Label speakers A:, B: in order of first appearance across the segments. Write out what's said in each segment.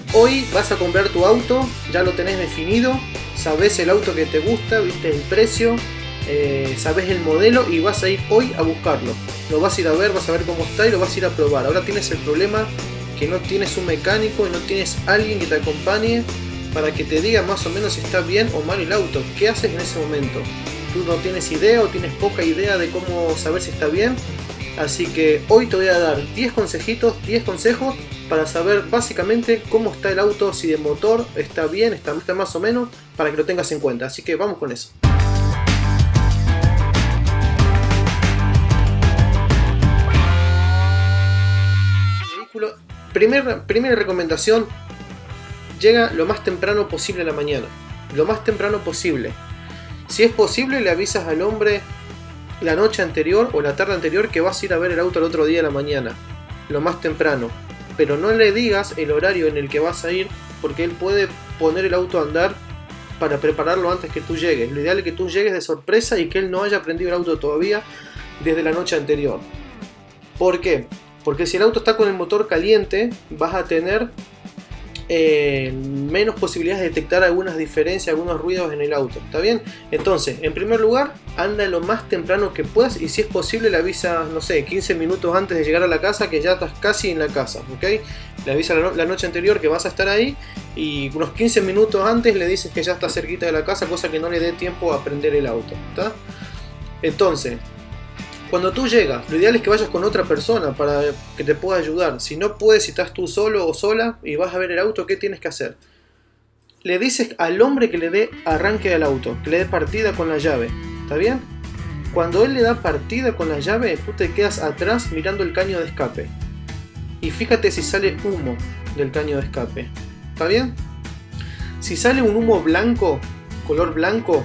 A: Hoy vas a comprar tu auto, ya lo tenés definido, sabés el auto que te gusta, viste el precio, sabés el modelo y vas a ir hoy a buscarlo. Lo vas a ir a ver, vas a ver cómo está y lo vas a ir a probar. Ahora tienes el problema que no tienes un mecánico y no tienes alguien que te acompañe para que te diga más o menos si está bien o mal el auto. ¿Qué haces en ese momento? Tú no tienes idea o tienes poca idea de cómo saber si está bien. Así que hoy te voy a dar 10 consejitos, 10 consejos para saber básicamente cómo está el auto, si de motor está bien, está más o menos, para que lo tengas en cuenta. Así que vamos con eso. Primera recomendación: llega lo más temprano posible a la mañana. Lo más temprano posible. Si es posible, le avisas al hombre la noche anterior o la tarde anterior que vas a ir a ver el auto el otro día a la mañana. Lo más temprano. Pero no le digas el horario en el que vas a ir, porque él puede poner el auto a andar para prepararlo antes que tú llegues. Lo ideal es que tú llegues de sorpresa y que él no haya prendido el auto todavía desde la noche anterior. ¿Por qué? Porque si el auto está con el motor caliente, vas a tener menos posibilidades de detectar algunas diferencias, algunos ruidos en el auto. ¿Está bien? Entonces, en primer lugar, anda lo más temprano que puedas y si es posible le avisas, no sé, 15 minutos antes de llegar a la casa que ya estás casi en la casa, ¿ok? Le avisas la noche anterior que vas a estar ahí y unos 15 minutos antes le dices que ya está cerquita de la casa, cosa que no le dé tiempo a prender el auto, ¿está? Entonces, cuando tú llegas, lo ideal es que vayas con otra persona para que te pueda ayudar. Si no puedes, si estás tú solo o sola y vas a ver el auto, ¿qué tienes que hacer? Le dices al hombre que le dé arranque al auto, que le dé partida con la llave. ¿Está bien? Cuando él le da partida con la llave, tú te quedas atrás mirando el caño de escape. Y fíjate si sale humo del caño de escape. ¿Está bien? Si sale un humo blanco, color blanco,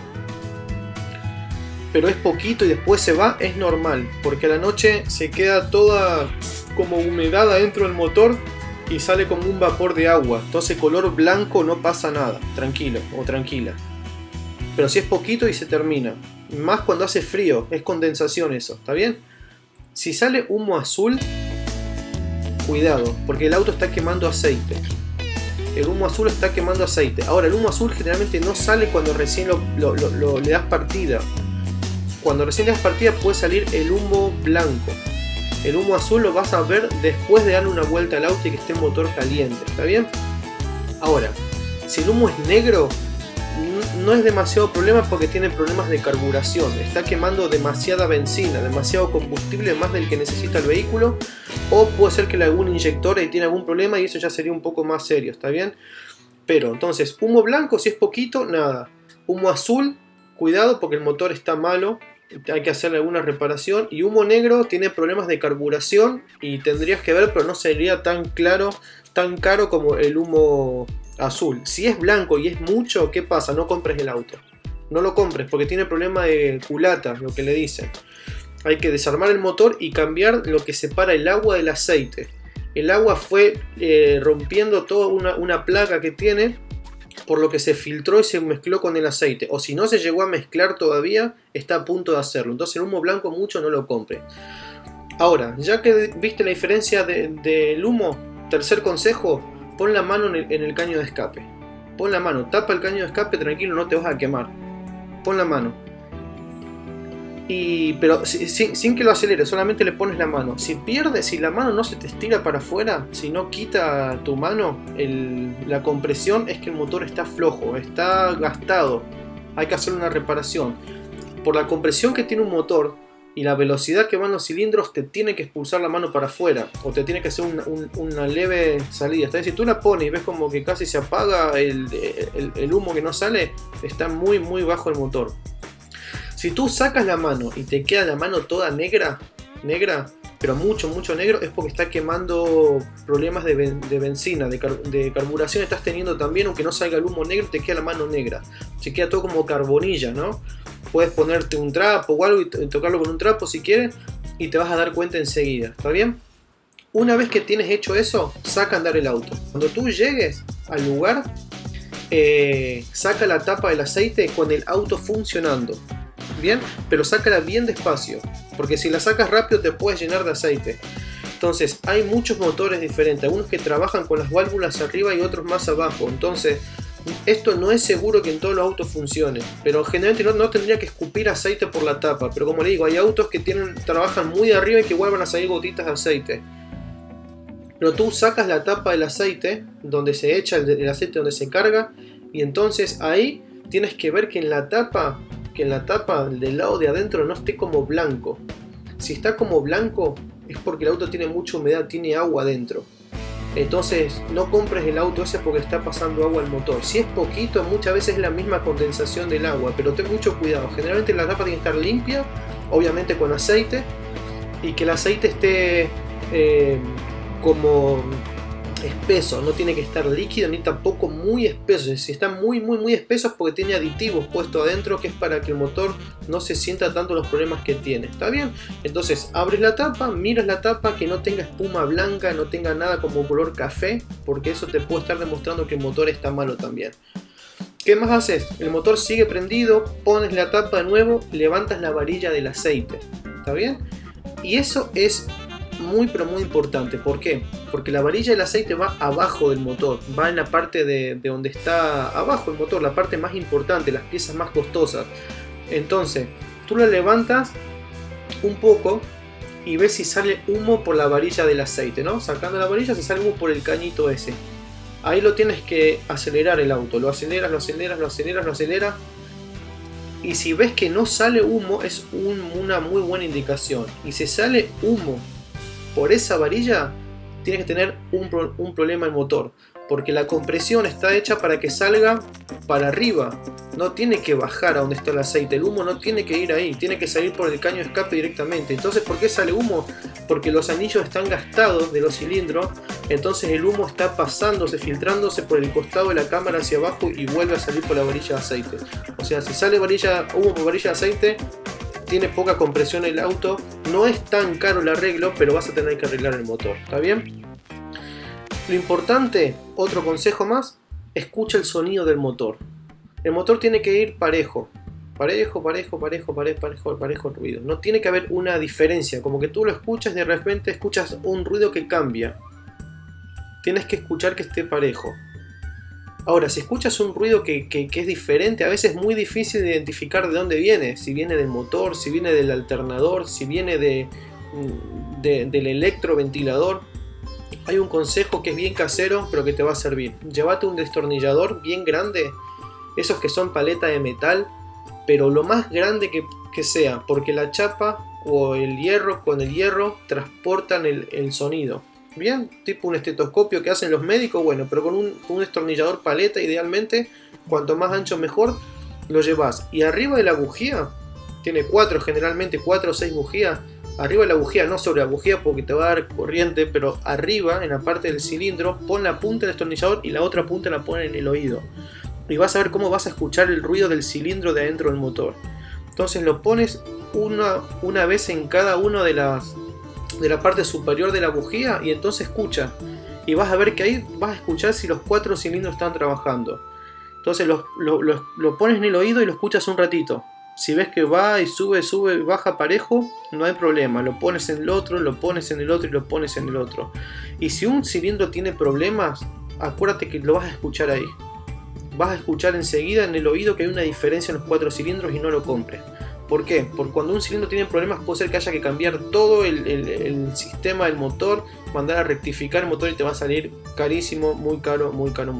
A: pero es poquito y después se va, es normal, porque a la noche se queda toda como humedad adentro del motor y sale como un vapor de agua. Entonces color blanco no pasa nada, tranquilo o tranquila. Pero si es poquito y se termina, más cuando hace frío, es condensación eso, ¿está bien? Si sale humo azul, cuidado, porque el auto está quemando aceite. El humo azul está quemando aceite. Ahora, el humo azul generalmente no sale cuando recién le das partida. Cuando recién le das partida puede salir el humo blanco. El humo azul lo vas a ver después de darle una vuelta al auto y que esté el motor caliente, ¿está bien? Ahora, si el humo es negro, no es demasiado problema porque tiene problemas de carburación. Está quemando demasiada benzina, demasiado combustible más del que necesita el vehículo. O puede ser que le haga un inyector y tiene algún problema y eso ya sería un poco más serio, ¿está bien? Pero entonces, humo blanco si es poquito, nada. Humo azul, cuidado porque el motor está malo. Hay que hacerle alguna reparación. Y humo negro tiene problemas de carburación y tendrías que ver, pero no sería tan claro, tan caro como el humo azul. Si es blanco y es mucho, ¿qué pasa? No compres el auto. No lo compres porque tiene problema de culata, lo que le dicen. Hay que desarmar el motor y cambiar lo que separa el agua del aceite. El agua fue rompiendo toda una placa que tiene, por lo que se filtró y se mezcló con el aceite. O si no se llegó a mezclar todavía, está a punto de hacerlo. Entonces el humo blanco mucho no lo compre. Ahora, ya que viste la diferencia del humo, tercer consejo, pon la mano en el caño de escape. Pon la mano, tapa el caño de escape, tranquilo, no te vas a quemar. Pon la mano. Pero sin que lo aceleres, solamente le pones la mano. Si la mano no se te estira para afuera, si no quita tu mano la compresión, es que el motor está flojo, está gastado. Hay que hacer una reparación. Por la compresión que tiene un motor y la velocidad que van los cilindros, te tiene que expulsar la mano para afuera o te tiene que hacer una leve salida. Si tú la pones y ves como que casi se apaga el humo que no sale, está muy muy bajo el motor. Si tú sacas la mano y te queda la mano toda negra, pero mucho negro, es porque está quemando problemas de benzina, de carburación estás teniendo también, aunque no salga el humo negro, te queda la mano negra. Se queda todo como carbonilla, ¿no? Puedes ponerte un trapo o algo y tocarlo con un trapo si quieres y te vas a dar cuenta enseguida, ¿está bien? Una vez que tienes hecho eso, saca a andar el auto. Cuando tú llegues al lugar, saca la tapa del aceite con el auto funcionando. Bien, pero sácala bien despacio, porque si la sacas rápido te puedes llenar de aceite. Entonces hay muchos motores diferentes, algunos que trabajan con las válvulas arriba y otros más abajo. Entonces esto no es seguro que en todos los autos funcione, pero generalmente no tendría que escupir aceite por la tapa. Pero como le digo, hay autos que trabajan muy de arriba y que vuelvan a salir gotitas de aceite. Pero tú sacas la tapa del aceite, donde se echa el aceite, donde se carga, y entonces ahí tienes que ver que en la tapa del lado de adentro no esté como blanco. Si está como blanco es porque el auto tiene mucha humedad, tiene agua adentro. Entonces no compres el auto ese porque está pasando agua al motor. Si es poquito, muchas veces es la misma condensación del agua, pero ten mucho cuidado. Generalmente la tapa tiene que estar limpia, obviamente con aceite, y que el aceite esté como espeso, no tiene que estar líquido ni tampoco muy espeso. Si está muy espeso es porque tiene aditivos puestos adentro, que es para que el motor no se sienta tanto los problemas que tiene. ¿Está bien? Entonces abres la tapa, miras la tapa, que no tenga espuma blanca, no tenga nada como color café, porque eso te puede estar demostrando que el motor está malo también. ¿Qué más haces? El motor sigue prendido, pones la tapa de nuevo, levantas la varilla del aceite. ¿Está bien? Y eso es muy pero muy importante. ¿Por qué? Porque la varilla del aceite va abajo del motor, va en la parte de donde está abajo el motor, la parte más importante, las piezas más costosas. Entonces tú la levantas un poco y ves si sale humo por la varilla del aceite, ¿no? Sacando la varilla se sale humo por el cañito ese. Ahí lo tienes que acelerar el auto, lo aceleras, y si ves que no sale humo es una muy buena indicación. Y si sale humo por esa varilla, tienes que tener un problema el motor, porque la compresión está hecha para que salga para arriba, no tiene que bajar a donde está el aceite. El humo no tiene que ir ahí, tiene que salir por el caño de escape directamente. Entonces, ¿por qué sale humo? Porque los anillos están gastados de los cilindros, entonces el humo está pasándose, filtrándose por el costado de la cámara hacia abajo y vuelve a salir por la varilla de aceite. O sea, si sale humo por varilla de aceite, tiene poca compresión el auto, no es tan caro el arreglo, pero vas a tener que arreglar el motor. ¿Está bien? Lo importante, otro consejo más, escucha el sonido del motor. El motor tiene que ir parejo el ruido. No tiene que haber una diferencia, como que tú lo escuchas y de repente escuchas un ruido que cambia. Tienes que escuchar que esté parejo. Ahora, si escuchas un ruido que es diferente, a veces es muy difícil de identificar de dónde viene. Si viene del motor, si viene del alternador, si viene del electroventilador. Hay un consejo que es bien casero, pero que te va a servir. Llévate un destornillador bien grande, esos que son paleta de metal, pero lo más grande que sea, porque la chapa o el hierro con el hierro transportan el sonido. Bien, tipo un estetoscopio que hacen los médicos, bueno, pero con un destornillador paleta, idealmente, cuanto más ancho mejor, lo llevas. Y arriba de la bujía, tiene generalmente 4 o 6 bujías, arriba de la bujía, no sobre la bujía porque te va a dar corriente, pero arriba, en la parte del cilindro, pon la punta del destornillador y la otra punta la pon en el oído. Y vas a ver cómo vas a escuchar el ruido del cilindro de adentro del motor. Entonces lo pones una vez en cada uno de la parte superior de la bujía y entonces escucha. Y vas a ver que ahí vas a escuchar si los 4 cilindros están trabajando. Entonces lo pones en el oído y lo escuchas un ratito. Si ves que va y sube y baja parejo, no hay problema. Lo pones en el otro, lo pones en el otro y lo pones en el otro. Y si un cilindro tiene problemas, acuérdate que lo vas a escuchar ahí. Vas a escuchar enseguida en el oído que hay una diferencia en los 4 cilindros y no lo compres. ¿Por qué? Porque cuando un cilindro tiene problemas puede ser que haya que cambiar todo el sistema del motor, mandar a rectificar el motor y te va a salir carísimo, muy caro.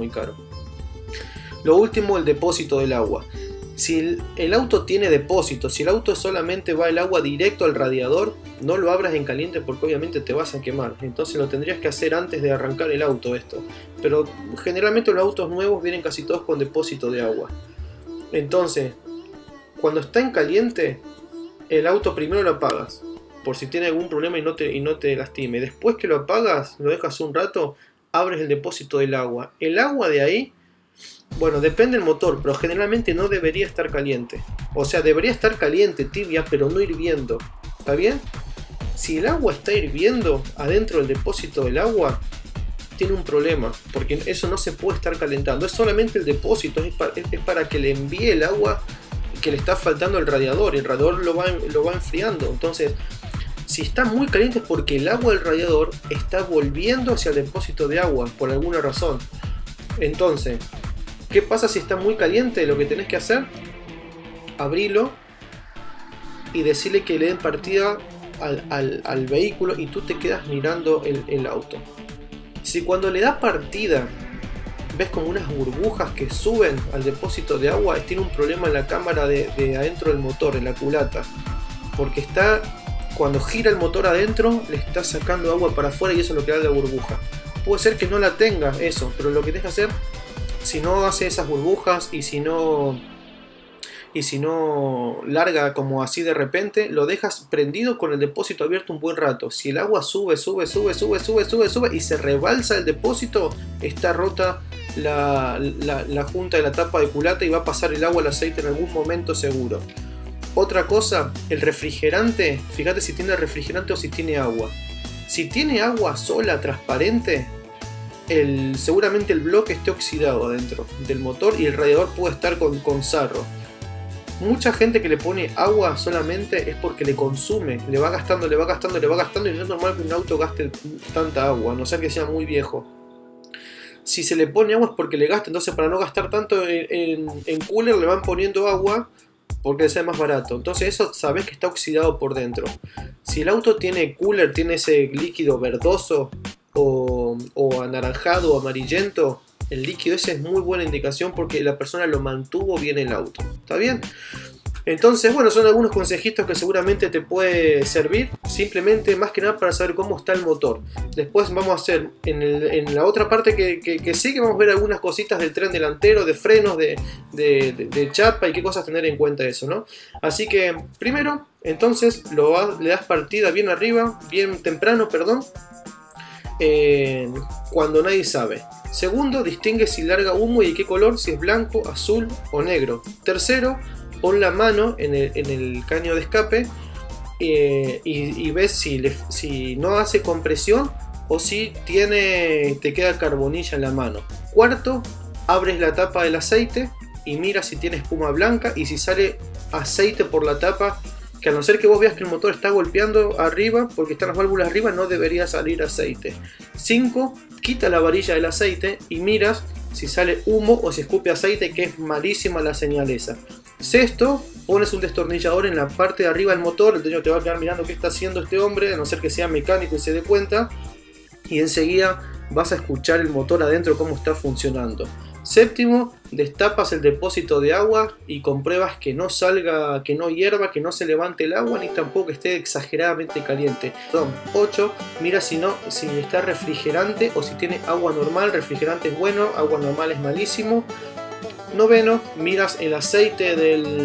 A: Lo último, el depósito del agua. Si el auto tiene depósito, si el auto solamente va el agua directo al radiador, no lo abras en caliente porque obviamente te vas a quemar. Entonces lo tendrías que hacer antes de arrancar el auto esto. Pero generalmente los autos nuevos vienen casi todos con depósito de agua. Entonces, cuando está en caliente, el auto primero lo apagas, por si tiene algún problema y no te lastime. Después que lo apagas, lo dejas un rato, abres el depósito del agua. El agua de ahí, bueno, depende del motor, pero generalmente no debería estar caliente. O sea, debería estar caliente, tibia, pero no hirviendo. ¿Está bien? Si el agua está hirviendo adentro del depósito del agua, tiene un problema, porque eso no se puede estar calentando. Es solamente el depósito, es para que le envíe el agua que le está faltando al radiador. El radiador lo va enfriando. Entonces, Si está muy caliente es porque el agua del radiador está volviendo hacia el depósito de agua por alguna razón. Entonces, ¿qué pasa si está muy caliente? Lo que tenés que hacer, abrilo y decirle que le den partida al vehículo y tú te quedas mirando el auto. Si cuando le das partida ves como unas burbujas que suben al depósito de agua, tiene un problema en la cámara de adentro del motor, en la culata, porque cuando gira el motor adentro le está sacando agua para afuera y eso es lo que da la burbuja. Puede ser que no la tenga eso, pero lo que tienes que hacer, si no hace esas burbujas y si no larga como así de repente, lo dejas prendido con el depósito abierto un buen rato. Si el agua sube y se rebalsa el depósito, está rota la junta de la tapa de culata y va a pasar el agua al aceite en algún momento seguro. Otra cosa, el refrigerante, fíjate si tiene refrigerante o si tiene agua. Si tiene agua sola, transparente, seguramente el bloque esté oxidado adentro del motor y el radiador puede estar con sarro. Mucha gente que le pone agua solamente es porque le consume, le va gastando y no es normal que un auto gaste tanta agua, a no ser que sea muy viejo. Si se le pone agua es porque le gasta, entonces para no gastar tanto en cooler le van poniendo agua porque les sale más barato. Entonces eso sabes que está oxidado por dentro. Si el auto tiene cooler, tiene ese líquido verdoso o anaranjado o amarillento, el líquido ese es muy buena indicación porque la persona lo mantuvo bien el auto. ¿Está bien? Entonces, bueno, son algunos consejitos que seguramente te puede servir. Simplemente, más que nada, para saber cómo está el motor. Después vamos a hacer, en la otra parte que sigue, vamos a ver algunas cositas del tren delantero, de frenos, de chapa y qué cosas tener en cuenta eso, ¿no? Así que, primero, entonces, le das partida bien arriba, bien temprano, perdón. Cuando nadie sabe. Segundo, distingue si larga humo y de qué color, si es blanco, azul o negro. Tercero, pon la mano en el caño de escape y ves si no hace compresión o si te queda carbonilla en la mano. Cuarto, abres la tapa del aceite y miras si tiene espuma blanca y si sale aceite por la tapa, que a no ser que vos veas que el motor está golpeando arriba, porque están las válvulas arriba, no debería salir aceite. 5. Quita la varilla del aceite y miras si sale humo o si escupe aceite, que es malísima la señal esa. Sexto, pones un destornillador en la parte de arriba del motor, el dueño te va a quedar mirando qué está haciendo este hombre, a no ser que sea mecánico y se dé cuenta, y enseguida vas a escuchar el motor adentro cómo está funcionando. Séptimo, destapas el depósito de agua y compruebas que no salga, que no hierva, que no se levante el agua ni tampoco esté exageradamente caliente. 8, mira si está refrigerante o si tiene agua normal. Refrigerante es bueno, agua normal es malísimo. 9, miras el aceite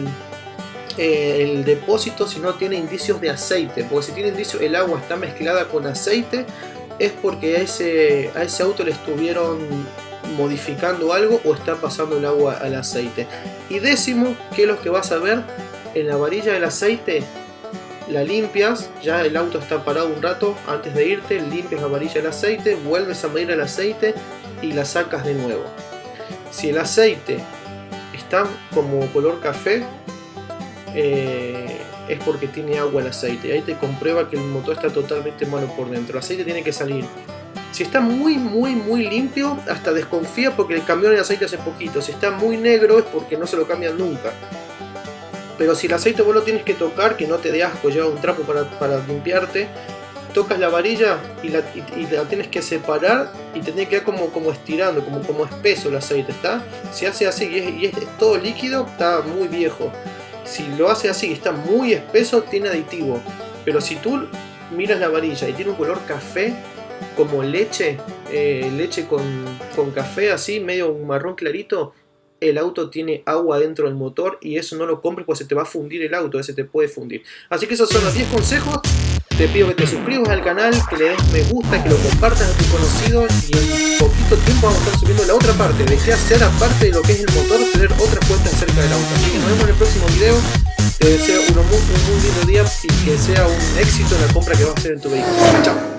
A: el depósito si no tiene indicios de aceite, porque si tiene indicios, el agua está mezclada con aceite, es porque a ese auto le estuvieron modificando algo o está pasando el agua al aceite. Y 10, que es lo que vas a ver en la varilla del aceite, la limpias, ya el auto está parado un rato antes de irte, limpias la varilla del aceite, vuelves a medir el aceite y la sacas de nuevo. Si el aceite está como color café, es porque tiene agua el aceite, ahí te comprueba que el motor está totalmente malo por dentro. El aceite tiene que salir. Si está muy limpio, hasta desconfía porque le cambiaron el aceite hace poquito. Si está muy negro es porque no se lo cambian nunca. Pero si el aceite vos lo tienes que tocar, que no te dé asco, lleva un trapo para limpiarte, tocas la varilla y la tienes que separar y te tiene que quedar como estirando, como espeso el aceite, ¿está? Si hace así y es todo líquido, está muy viejo. Si lo hace así y está muy espeso, tiene aditivo. Pero si tú miras la varilla y tiene un color café, como leche con café así, medio un marrón clarito, el auto tiene agua dentro del motor y eso no lo compres porque se te va a fundir el auto, ese te puede fundir. Así que esos son los 10 consejos. Te pido que te suscribas al canal, que le des me gusta, que lo compartas a tus conocidos y en poquito tiempo vamos a estar subiendo la otra parte. Desea hacer aparte de lo que es el motor, tener otras cuentas acerca del auto. Así que nos vemos en el próximo video. Te deseo un muy lindo día y que sea un éxito en la compra que vas a hacer en tu vehículo. Chao.